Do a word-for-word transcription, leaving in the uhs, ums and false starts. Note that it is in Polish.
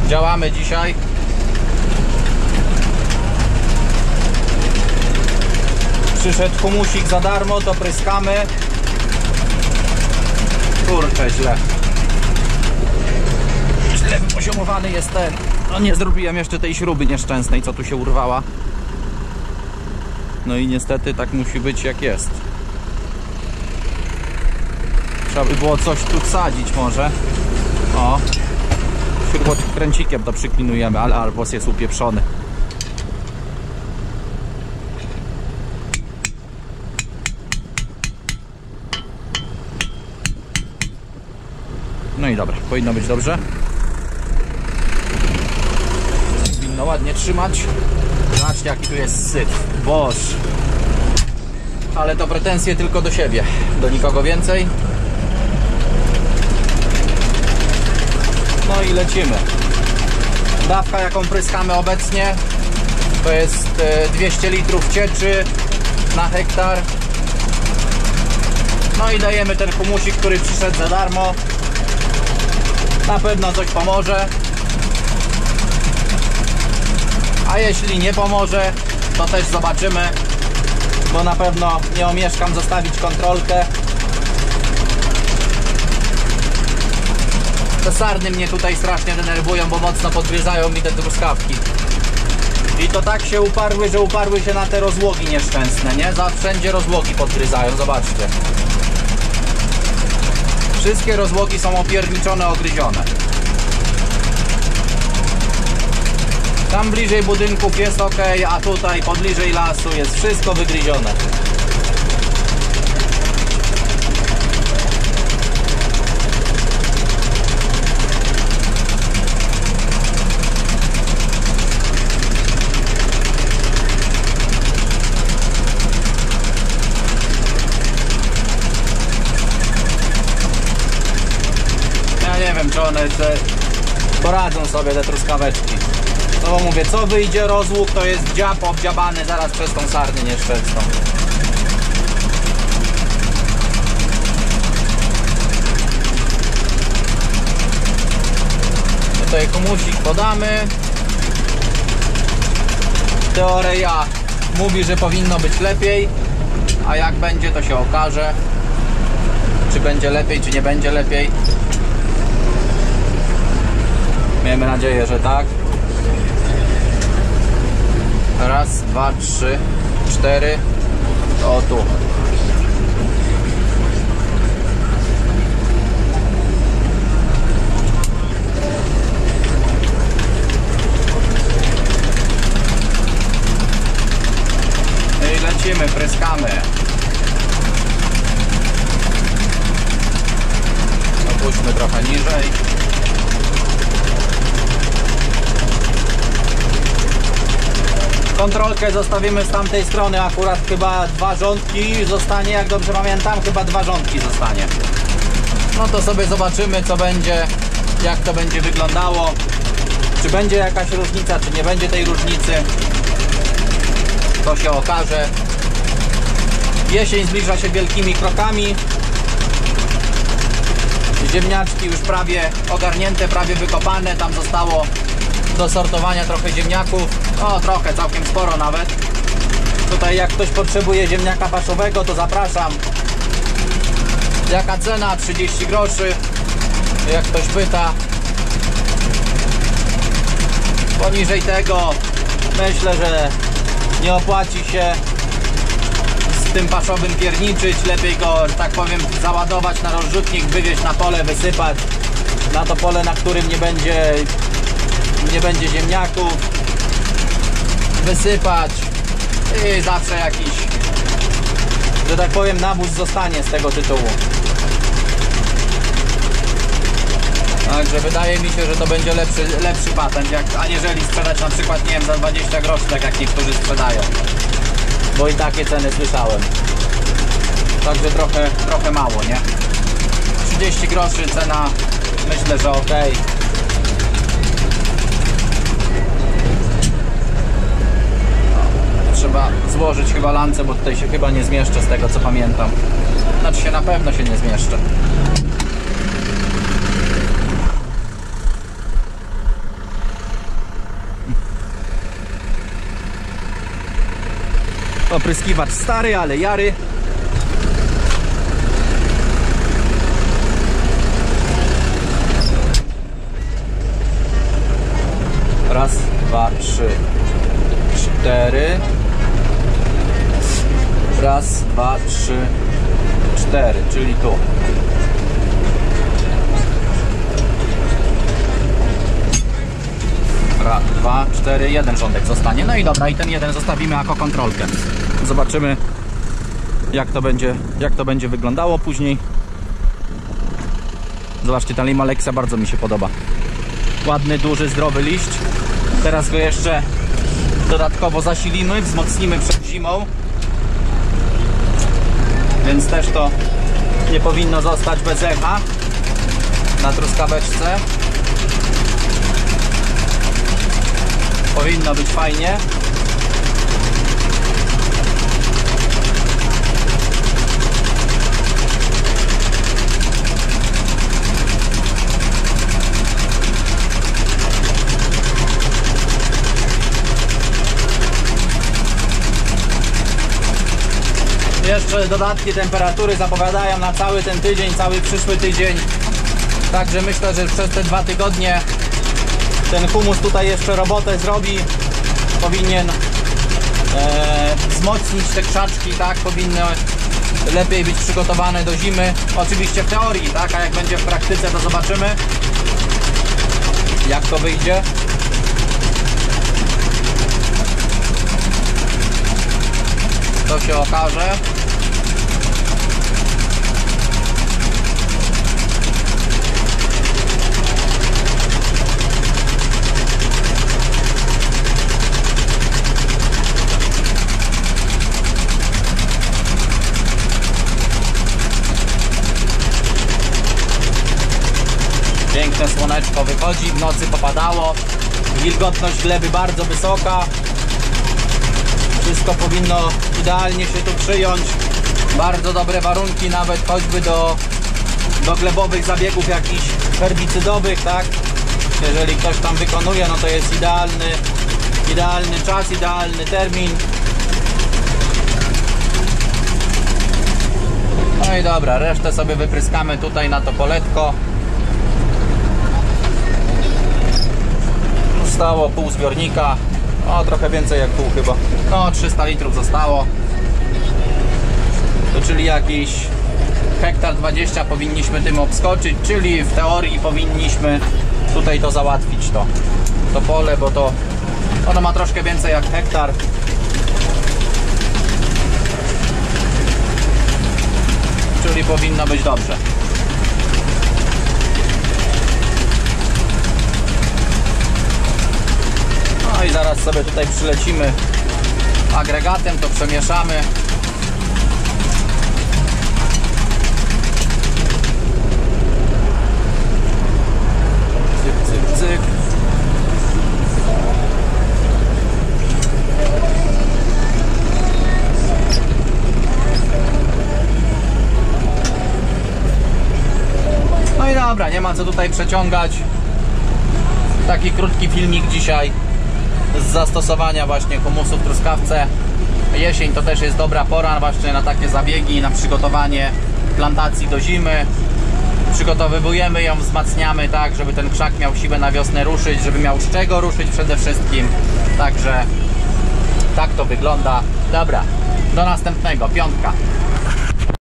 Działamy dzisiaj. Przyszedł humusik za darmo, to pryskamy. Kurczę, źle. Źle wypoziomowany jest ten. No nie zrobiłem jeszcze tej śruby nieszczęsnej, co tu się urwała. No i niestety tak musi być, jak jest. Trzeba by było coś tu wsadzić może. O, śrubokręcikiem to przyklinujemy, ale albos jest upieprzony. No i dobra, powinno być dobrze. Powinno ładnie trzymać. Zobaczcie, jaki tu jest syf. Boż. Ale to pretensje tylko do siebie, do nikogo więcej. No i lecimy. Dawka, jaką pryskamy obecnie, to jest dwieście litrów cieczy na hektar. No i dajemy ten humusik, który przyszedł za darmo. Na pewno coś pomoże. A jeśli nie pomoże, to też zobaczymy, bo na pewno nie omieszkam zostawić kontrolkę. Te sarny mnie tutaj strasznie denerwują, bo mocno podgryzają mi te truskawki. I to tak się uparły, że uparły się na te rozłogi nieszczęsne, nie? Za wszędzie rozłogi podgryzają, zobaczcie. Wszystkie rozłogi są opierniczone, ogryzione. Tam bliżej budynków jest ok, a tutaj pobliżej lasu jest wszystko wygryzione. Ja nie wiem, czy one te poradzą sobie, te truskaweczki. No bo mówię, co wyjdzie rozłóg, to jest dziab obdziabany zaraz przez tą sarnię nieszczęsną. Tutaj humusik podamy. Teoria mówi, że powinno być lepiej, a jak będzie, to się okaże, czy będzie lepiej, czy nie będzie lepiej. Miejmy nadzieję, że tak. Raz, dwa, trzy, cztery. O tu. I lecimy, pryskamy. Opuśćmy trochę niżej. Kontrolkę zostawimy z tamtej strony, akurat chyba dwa rządki zostanie, jak dobrze pamiętam, chyba dwa rządki zostanie. No to sobie zobaczymy, co będzie, jak to będzie wyglądało, czy będzie jakaś różnica, czy nie będzie tej różnicy, to się okaże. Jesień zbliża się wielkimi krokami, ziemniaczki już prawie ogarnięte, prawie wykopane, tam zostało do sortowania trochę ziemniaków, o trochę, całkiem sporo nawet. Tutaj jak ktoś potrzebuje ziemniaka paszowego, to zapraszam. Jaka cena? trzydzieści groszy, jak ktoś pyta. Poniżej tego myślę, że nie opłaci się z tym paszowym pierniczyć, lepiej go, że tak powiem, załadować na rozrzutnik, wywieźć na pole, wysypać na to pole, na którym nie będzie nie będzie ziemniaków, wysypać i zawsze jakiś, że tak powiem, nawóz zostanie z tego tytułu. Także wydaje mi się, że to będzie lepszy, lepszy patent, jak, aniżeli sprzedać na przykład, nie wiem, za dwadzieścia groszy, tak jak niektórzy sprzedają. Bo i takie ceny słyszałem. Także trochę, trochę mało, nie? trzydzieści groszy cena, myślę, że ok. Trzeba złożyć chyba lancę, bo tutaj się chyba nie zmieszczę z tego, co pamiętam. Znaczy się na pewno się nie zmieszczę. Opryskiwacz stary, ale jary. Raz, dwa, trzy, cztery. Raz, dwa, trzy, cztery, czyli tu. Raz, dwa, cztery, jeden rządek zostanie. No i dobra, i ten jeden zostawimy jako kontrolkę. Zobaczymy, jak to będzie, jak to będzie wyglądało później. Zobaczcie, ta Lima Lexia bardzo mi się podoba. Ładny, duży, zdrowy liść. Teraz go jeszcze dodatkowo zasilimy, wzmocnimy przed zimą. Więc też to nie powinno zostać bez echa na truskaweczce. Powinno być fajnie. Jeszcze dodatki temperatury zapowiadają na cały ten tydzień, cały przyszły tydzień. Także myślę, że przez te dwa tygodnie ten humus tutaj jeszcze robotę zrobi. Powinien e, wzmocnić te krzaczki, tak? Powinny lepiej być przygotowane do zimy. Oczywiście w teorii, tak? A jak będzie w praktyce, to zobaczymy, jak to wyjdzie. To się okaże. Piękne słoneczko wychodzi, w nocy popadało. Wilgotność gleby bardzo wysoka. Wszystko powinno idealnie się tu przyjąć. Bardzo dobre warunki, nawet choćby do, do glebowych zabiegów jakichś herbicydowych, tak? Jeżeli ktoś tam wykonuje, no to jest idealny, idealny czas, idealny termin. No i dobra, resztę sobie wypryskamy tutaj na to poletko. Zostało pół zbiornika. O, trochę więcej jak pół chyba. No, trzysta litrów zostało. To czyli jakiś hektar dwadzieścia powinniśmy tym obskoczyć, czyli w teorii powinniśmy tutaj to załatwić, to, to pole, bo to ono ma troszkę więcej jak hektar. Czyli powinno być dobrze. No i zaraz sobie tutaj przylecimy agregatem, to przemieszamy. Cyk, cyk, cyk. No i dobra, nie ma co tutaj przeciągać. Taki krótki filmik dzisiaj z zastosowania właśnie humusu w truskawce. Jesień to też jest dobra pora właśnie na takie zabiegi, na przygotowanie plantacji do zimy. Przygotowujemy ją, wzmacniamy tak, żeby ten krzak miał siłę na wiosnę ruszyć, żeby miał z czego ruszyć przede wszystkim. Także tak to wygląda. Dobra, do następnego, piątka.